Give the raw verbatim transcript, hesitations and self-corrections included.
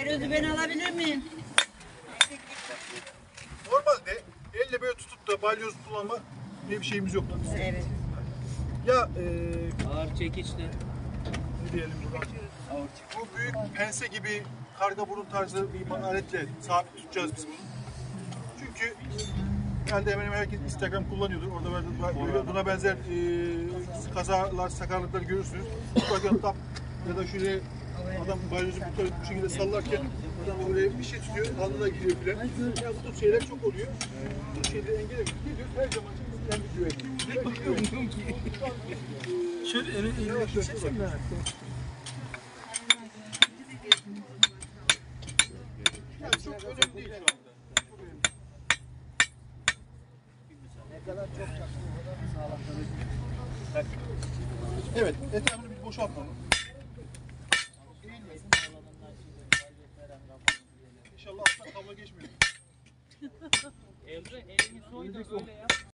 Firuze ben alabilir miyim? Normalde elle böyle tutup da balyoz kullanma diye bir şeyimiz yok. Evet. Ya e, Ağır çekiçle. ne diyelim buradan? Bu büyük pense gibi karga burun tarzı bir aletle sabit tutacağız biz bunu. Çünkü herhalde hemen hemen herkes Instagram kullanıyordur. Orada böyle buna benzer e, kazalar, sakarlıklar görürsünüz. Tutarken tap ya da şöyle adam balyozu bu, tarz- bu şekilde sallarken adam böyle bir şey tutuyor, alnına gidiyor filan. Ya bu tür şeyler çok oluyor. Bu tür şeyleri engellemek geliyoruz her zaman kendi güvenliği. Şöyle eli eli geçirsen de. Yani çok önemli değil şu anda. Çok önemli. Evet, etrafını bir boşaltmamız. Eğilmesin. İnşallah alttan kablo geçmiyor. Emre elini soy da böyle yap.